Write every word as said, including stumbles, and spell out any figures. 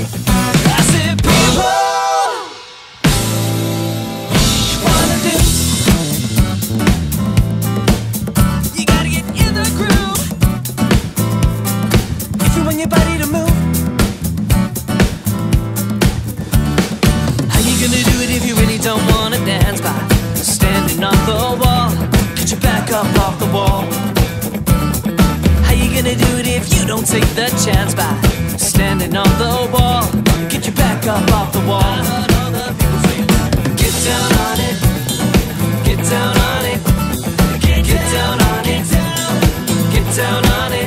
I said, people, what you wanna do? You gotta get in the groove. If you want your body to move, how you gonna do it if you really don't wanna dance by standing on the wall? Get your back up off the wall. How you gonna do it if you don't take the chance by standing on the wall? Get your back up off the wall. Get down on it. Get down on it. Get down on it. Get down on it.